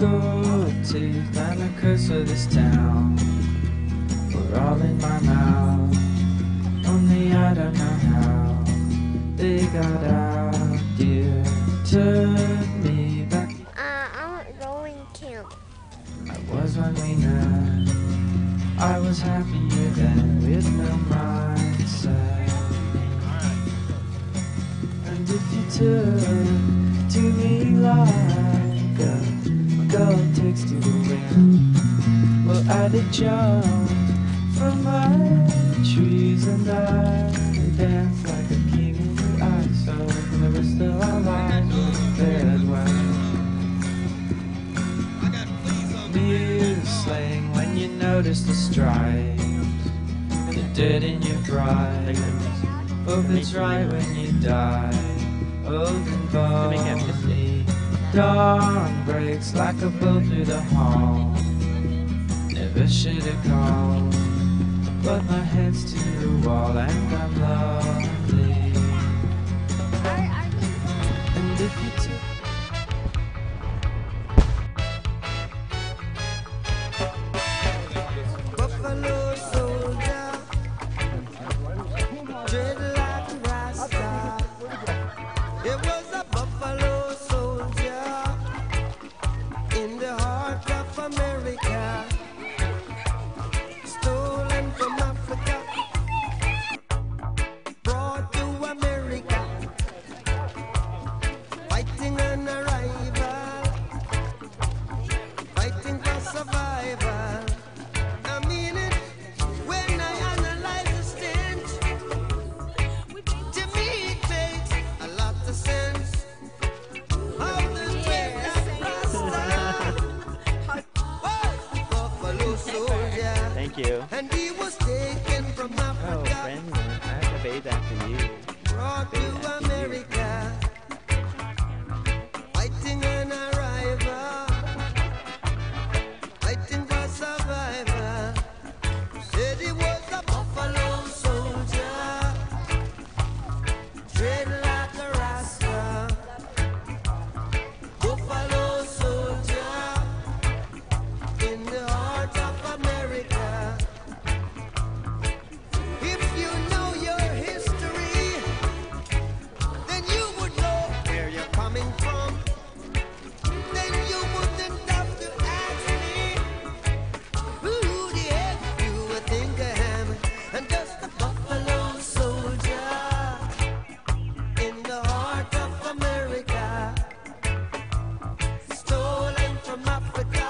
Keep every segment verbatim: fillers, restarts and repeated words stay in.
gold teeth and a curse of this town were all in my mouth. Only I don't know how they got out. Dear, turn me back. Uh, I'm going camp. I was when we met. I was happier then with no mindset. And if you took to me like a gull takes to the wind, well, I'd have jumped from my trees and I danced like a king in the ice. So for the rest of our lives we're fared well. Music slang when you notice the stripes, the dirt in your bride. Hope it's right when you die. Old and bony. Dawn breaks like a bolt through the hall. Never should have called, but my head's to the wall and I'm lonely. And if you took Buffalo soldier, dread like a rasta. It was a buffalo soldier in the heart of America, stolen from Africa, brought to America, fighting an arrival, fighting for survival. I mean it when I analyze the stench. To me it makes a lot of sense. How the dread and rasta was buffalo soldier, Thank you. and he was taken from Oh, Africa, friend, I have to bathe after you. brought to America, fighting an arrival, fighting for survival. Said he was a buffalo soldier, dread like a rasta. Buffalo soldier in the heart of America. If you know your history, then you would know where you're coming from. Then you wouldn't have to ask me who the heck you would think I am. I'm just a buffalo soldier in the heart of America, stolen from Africa,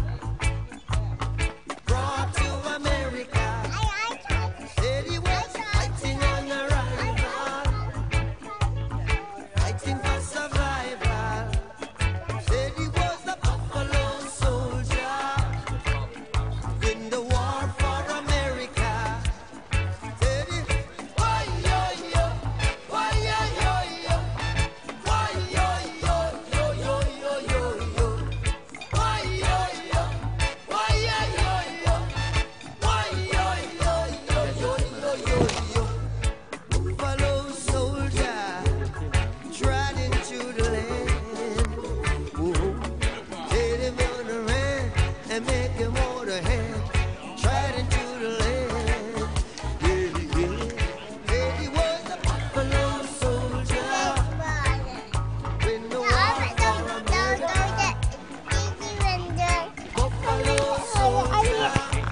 brought to America. Said he was fighting on arrival, fighting for survival. Said he was a buffalo soldier in the war for America. Said he, why yo yo, why yo yo yo, why yo yo yo yo yo yo yo, why yo yo, why yo yo yo, why yo yo yo yo yo yo yo. Buffalo soldier trod into the land. Whoa. Said him on the land and make him hold a hand. Trod into the land. Yeah, yeah. Said he was a buffalo soldier in the war for America. Buffalo soldier,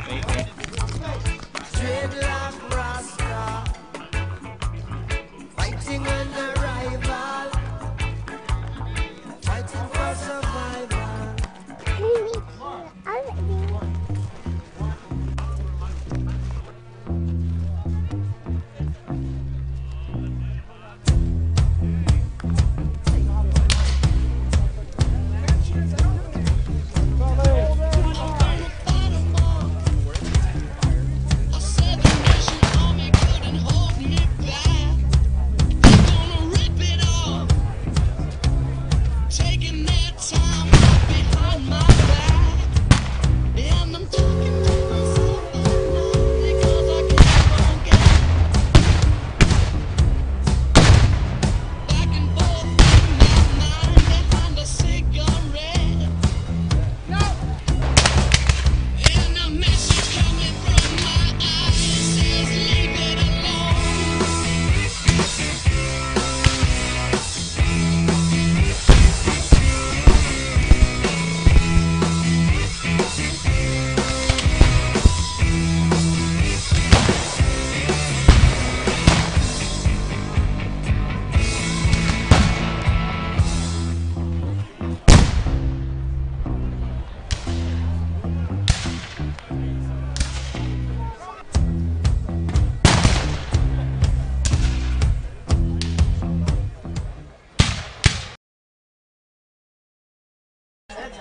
dread like rasta, fighting an arrival, fighting for survival. Taking that time behind my back, and I'm talking to myself at night because I keep on getting back and forth in my mind behind a cigarette.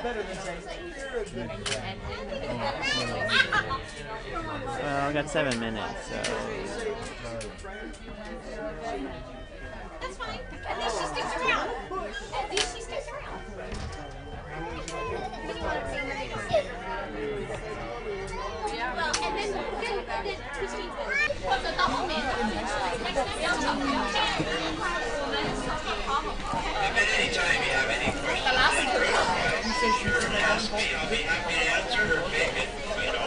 Well, I got seven minutes, so. That's fine. At least she sticks around. At least she sticks around. Well, and then, then, then Christine's there. Well, the double man. Anytime you have any questions, ask me. I'll be happy to answer or make it, you know,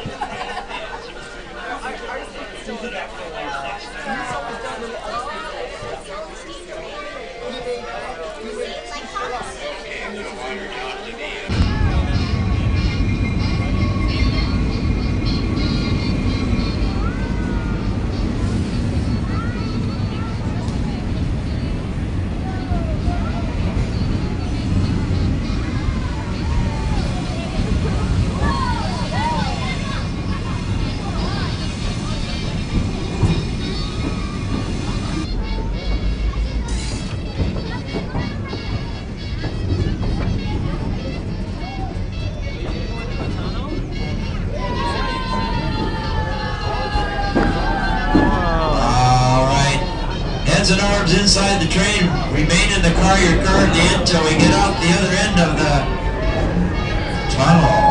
heads and arms inside the train. Remain in the car you're currently in until we get out the other end of the tunnel.